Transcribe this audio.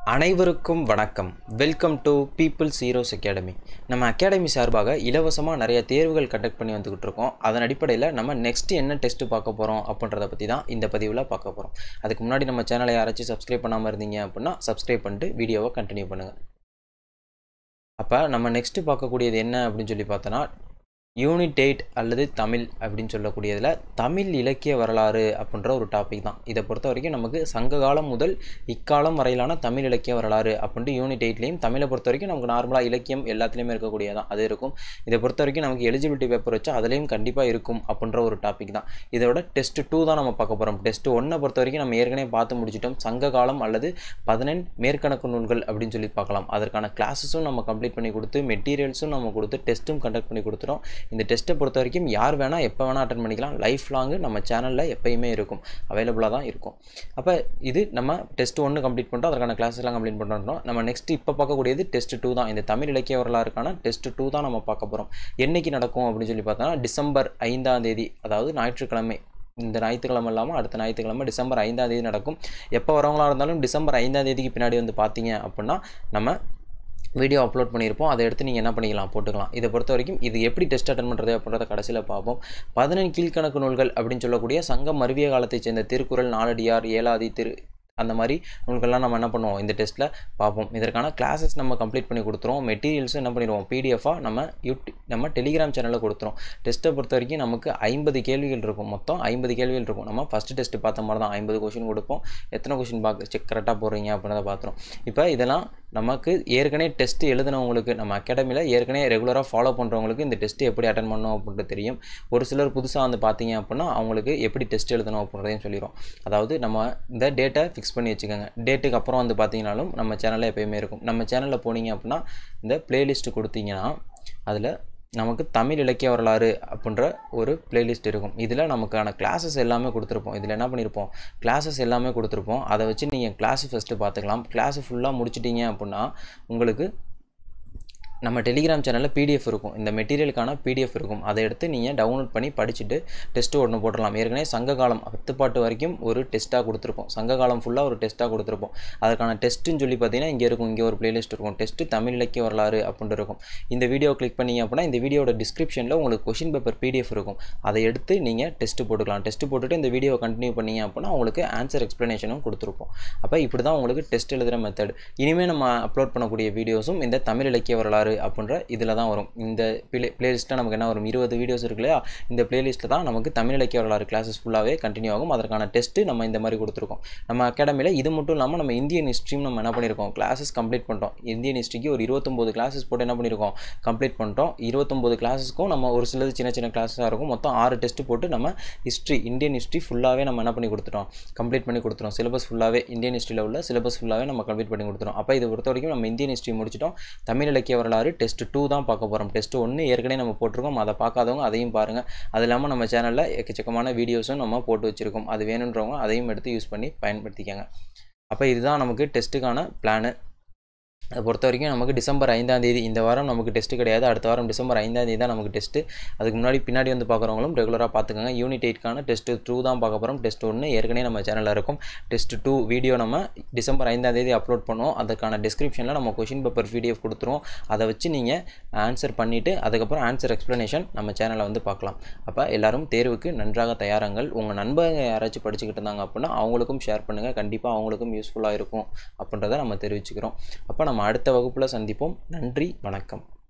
அனைவருக்கும் வணக்கம். Welcome to peoples heroes academy. நம்ம அகாடமி சார்பாக இலவசமாக நிறைய தேர்வுகள் கண்டக்ட் பண்ணி வந்துக்கிட்டு இருக்கோம். அதன் அடிப்படையில் நம்ம நெக்ஸ்ட் என்ன டெஸ்ட்டு பார்க்க போகிறோம் அப்படின்றத பற்றி தான் இந்த பதிவில் பார்க்க போகிறோம். அதுக்கு முன்னாடி நம்ம சேனலை யாராச்சும் சப்ஸ்கிரைப் பண்ணாமல் இருந்தீங்க அப்படின்னா சப்ஸ்கிரைப் பண்ணிட்டு வீடியோவை கண்டினியூ பண்ணுங்கள். அப்போ நம்ம நெக்ஸ்ட்டு பார்க்கக்கூடியது என்ன அப்படின்னு சொல்லி பார்த்தோன்னா யூனிட் 8 அல்லது தமிழ் அப்படின்னு சொல்லக்கூடியதில் தமிழ் இலக்கிய வரலாறு அப்படின்ற ஒரு டாபிக் தான். இதை பொறுத்த வரைக்கும் நமக்கு சங்க காலம் முதல் இக்காலம் வரையிலான தமிழ் இலக்கிய வரலாறு அப்படின்ட்டு யூனிட் 8லையும் தமிழை பொறுத்த வரைக்கும் நமக்கு நார்மலாக இலக்கியம் எல்லாத்துலேயுமே இருக்கக்கூடியதான் அது இருக்கும். இதை பொறுத்த வரைக்கும் நமக்கு எலிஜிபிலிட்டி பேப்பர் வச்சா அதுலேயும் கண்டிப்பாக இருக்கும் அப்படின்ற ஒரு டாபிக் தான். இதோட டெஸ்ட் 2 தான் நம்ம பார்க்க போகிறோம். டெஸ்ட் 1 பொறுத்த வரைக்கும் நம்ம ஏற்கனவே பார்த்து முடிச்சிட்டோம். சங்க காலம் அல்லது 14 மேற்கணக்கு நூல்கள் அப்படின்னு சொல்லி பார்க்கலாம். அதற்கான கிளாஸஸும் நம்ம கம்ப்ளீட் பண்ணி கொடுத்து மெட்டீரியல்ஸும் நம்ம கொடுத்து டெஸ்ட்டும் கண்டக்ட் பண்ணி கொடுத்துட்டோம். இந்த டெஸ்ட்டை பொறுத்த வரைக்கும் யார் வேணால் எப்போ வேணால் அட்டன் பண்ணிக்கலாம். லைஃப் லாங்கு நம்ம சேனலில் எப்பயுமே இருக்கும், அவைலபிளாக தான் இருக்கும். அப்போ இது நம்ம டெஸ்ட் 1 கம்ப்ளீட் பண்ணிட்டோம், அதற்கான கிளாஸஸ்லாம் கம்ப்ளீட் பண்ணிட்டோம். நம்ம நெக்ஸ்ட் இப்போ பார்க்கக்கூடியது டெஸ்ட் 2 தான். இந்த தமிழ் இலக்கிய வரலாறுக்கான டெஸ்ட் 2 தான் நம்ம பார்க்க போகிறோம். என்றைக்கு நடக்கும் அப்படின்னு சொல்லி பார்த்தோன்னா டிசம்பர் 5ஆம் தேதி, அதாவது ஞாயிற்றுக்கிழமை. இந்த ஞாயிற்றுக்கிழமை இல்லாமல் அடுத்த ஞாயிற்றுக்கிழமை டிசம்பர் 5ஆம் தேதி நடக்கும். எப்போ வரவங்களா இருந்தாலும் டிசம்பர் 5ஆம் தேதிக்கு பின்னாடி வந்து பார்த்தீங்க அப்படின்னா நம்ம வீடியோ அப்லோட் பண்ணியிருப்போம். அதை எடுத்து நீங்கள் என்ன பண்ணிக்கலாம், போட்டுக்கலாம். இதை பொறுத்த வரைக்கும் இது எப்படி டெஸ்ட் அட்டன் பண்ணுறது அப்படின்றத கடைசியில் பார்ப்போம். 14 கீழ்கணக்கு நூல்கள் அப்படின்னு சொல்லக்கூடிய சங்கம் மருவிய காலத்தைச் சேர்ந்த திருக்குறள், நாலடியார், ஏலாதி, அந்த மாதிரி நூல்கள்லாம் நம்ம என்ன பண்ணுவோம் இந்த டெஸ்ட்டில் பார்ப்போம். இதற்கான கிளாஸஸ் நம்ம கம்ப்ளீட் பண்ணி கொடுத்துருவோம். மெட்டீரியல்ஸும் என்ன பண்ணிடுவோம் பிடிஎஃபாக நம்ம டெலிகிராம் சேனலில் கொடுத்துரும். டெஸ்ட்டை பொறுத்த வரைக்கும் நமக்கு 50 கேள்விகள் இருக்கும். மொத்தம் 50 கேள்விகள் இருக்கும். நம்ம ஃபஸ்ட்டு டெஸ்ட்டு பார்த்த மாதிரி தான் 50 கொஷின் கொடுப்போம். எத்தனை கொஷின் செக் கரெக்டாக போடுறீங்க அப்படின்றத பார்த்துரும். இப்போ இதெல்லாம் நமக்கு ஏற்கனவே டெஸ்ட்டு எழுதினவங்களுக்கு, நம்ம அகாடமியில் ஏற்கனவே ரெகுலராக ஃபாலோ பண்ணுறவங்களுக்கு இந்த டெஸ்ட்டு எப்படி அட்டன் பண்ணணும் அப்படின்ட்டு தெரியும். ஒரு சிலர் புதுசாக வந்து பார்த்தீங்க அப்படின்னா அவங்களுக்கு எப்படி டெஸ்ட் எழுதணும் அப்படின்றதையும் சொல்லிடும். அதாவது நம்ம இந்த டேட்டை ஃபிக்ஸ் பண்ணி வச்சுக்கோங்க. டேட்டுக்கு அப்புறம் வந்து பார்த்தீங்கன்னாலும் நம்ம சேனலில் எப்போயுமே இருக்கும். நம்ம சேனலில் போனீங்க அப்படின்னா இந்த பிளேலிஸ்ட்டு கொடுத்தீங்கன்னா அதில் நமக்கு தமிழ் இலக்கிய வரலாறு அப்படின்ற ஒரு பிளேலிஸ்ட் இருக்கும். இதில் நமக்கான கிளாஸஸ் எல்லாமே கொடுத்துருப்போம். இதில் என்ன பண்ணியிருப்போம், கிளாஸஸ் எல்லாமே கொடுத்துருப்போம். அதை வச்சு நீங்கள் கிளாஸு ஃபஸ்ட்டு பார்த்துக்கலாம். கிளாஸு ஃபுல்லாக முடிச்சிட்டிங்க அப்படின்னா உங்களுக்கு நம்ம டெலிகிராம் சேனலில் பிடிஎஃப் இருக்கும். இந்த மெட்டீரியலுக்கான பிடிஎஃப் இருக்கும். அதை எடுத்து நீங்கள் டவுன்லோட் பண்ணி படிச்சுட்டு டெஸ்ட்டு ஒன்று போட்டுடலாம். ஏற்கனவே சங்க காலம் 10 பாட்டு வரைக்கும் ஒரு டெஸ்ட்டாக கொடுத்துருப்போம். சங்க காலம் ஃபுல்லாக ஒரு டெஸ்ட்டாக கொடுத்துருப்போம். அதற்கான டெஸ்ட்டுன்னு சொல்லி பார்த்தீங்கன்னா இங்கே இருக்கும். இங்கே ஒரு பிளேலிஸ்ட் இருக்கும். டெஸ்ட்டு தமிழ் இலக்கிய வரலாறு அப்படின்ட்டு இருக்கும். இந்த வீடியோ கிளிக் பண்ணிங்க அப்படின்னா இந்த வீடியோட டிஸ்கிரிப்ஷனில் உங்களுக்கு கொஷின் பேப்பர் பிடிஎஃப் இருக்கும். அதை எடுத்து நீங்கள் டெஸ்ட்டு போட்டுக்கலாம். டெஸ்ட்டு போட்டுட்டு இந்த வீடியோ கண்டினியூ பண்ணிங்க அப்படின்னா உங்களுக்கு ஆன்சர் எக்ஸ்ப்ளனேஷனும் கொடுத்துருப்போம். அப்போ இப்படி தான் உங்களுக்கு டெஸ்ட் எழுதுகிற மெத்தட். இனிமேல் நம்ம அப்லோட் பண்ணக்கூடிய வீடியோஸும் இந்த தமிழ் இலக்கிய வரலாறு அப்படின்ற இதில் தான் வரும். இந்த பிளேலிஸ்ட்டில் நமக்கு என்ன வரும், 20 வீடியோஸ் இருக்கு இல்லையா, இந்த பிளேலிஸ்ட்டில் தான் நமக்கு தமிழ் இலக்கிய வரலாறு கிளாஸஸ் ஃபுல்லாகவே கண்டினியூ ஆகும். அதற்கான டெஸ்ட்டு நம்ம இந்த மாதிரி கொடுத்துருக்கோம். நம்ம அகாடமியில் இது மட்டும் இல்லாமல் நம்ம இந்தியன் ஹிஸ்ட்ரியும் நம்ம என்ன பண்ணியிருக்கோம், கிளாஸஸ் கம்ப்ளீட் பண்ணிட்டோம். இந்தியன் ஹிஸ்ட்ரிக்கு ஒரு 29 கிளாஸஸ் போட்டு என்ன பண்ணியிருக்கோம், கம்ப்ளீட் பண்ணிட்டோம். 29 கிளாஸஸ்க்கும் நம்ம ஒரு சிலது சின்ன சின்ன கிளாஸாக இருக்கும். மொத்தம் 6 டெஸ்ட்டு போட்டு நம்ம ஹிஸ்ட்ரி, இந்தியன் ஹிஸ்ட்ரி ஃபுல்லாகவே நம்ம என்ன பண்ணி கொடுத்துட்டோம், கம்ப்ளீட் பண்ணி கொடுத்துட்டோம். சிலபஸ் ஃபுல்லாகவே இந்தியன் ஹிஸ்ட்ரியில் உள்ள சிலபஸ் ஃபுல்லாகவே நம்ம கம்ப்ளீட் பண்ணி கொடுத்துட்டோம். அப்போ இதை பொறுத்த வரைக்கும் நம்ம இந்தியன் ஹிஸ்ட்ரி முடிச்சிட்டோம். தமிழ் இலக்கிய வரலாறு டெஸ்ட் 2 தான் பார்க்க போகிறோம். டெஸ்ட் 1 ஏற்கனவே நம்ம போட்டிருக்கோம். அதை பார்க்காதவங்க அதையும் பாருங்கள். அது இல்லாமல் நம்ம சேனலில் எக்கச்சக்கமான வீடியோஸும் நம்ம போட்டு வச்சுருக்கோம். அது வேணுன்றவங்க அதையும் எடுத்து யூஸ் பண்ணி பயன்படுத்திக்கங்க. அப்போ இதுதான் நமக்கு டெஸ்ட்டுக்கான பிளானு. அதை பொறுத்த வரைக்கும் நமக்கு டிசம்பர் 5ஆம் தேதி, இந்த வாரம் நமக்கு டெஸ்ட்டு கிடையாது. அடுத்த வாரம் டிசம்பர் 5ஆம் தேதி தான் நமக்கு டெஸ்ட்டு. அதுக்கு பின்னாடி வந்து பார்க்குறவங்களும் ரெகுலராக பார்த்துக்கோங்க. யூனிட் 8க்கான டெஸ்ட் 2 தான் பார்க்க போகிறோம். டெஸ்ட் 1 ஏற்கனவே நம்ம சேனலில் இருக்கும். டெஸ்ட் 2 வீடியோ நம்ம டிசம்பர் 5ஆம் தேதி அப்லோட் பண்ணுவோம். அதுக்கான டிஸ்கிரிப்ஷனில் நம்ம கொஷின் பேப்பர் பிடிஎஃப் கொடுத்துருவோம். அதை வச்சு நீங்கள் ஆன்சர் பண்ணிவிட்டு அதுக்கப்புறம் ஆன்சர் எக்ஸ்ப்ளனேஷன் நம்ம சேனலில் வந்து பார்க்கலாம். அப்போ எல்லோரும் தேர்வுக்கு நன்றாக தயாராங்கள். உங்கள் நண்பர்கள் யாராச்சும் படிச்சுக்கிட்டு இருந்தாங்க அப்படின்னா அவங்களுக்கும் ஷேர் பண்ணுங்கள். கண்டிப்பாக அவங்களுக்கும் யூஸ்ஃபுல்லாக இருக்கும் அப்படின்றத நம்ம தெரிவிச்சுக்கிறோம். அப்போ நம்ம அடுத்த வகுப்பில் சந்திப்போம். நன்றி, வணக்கம்.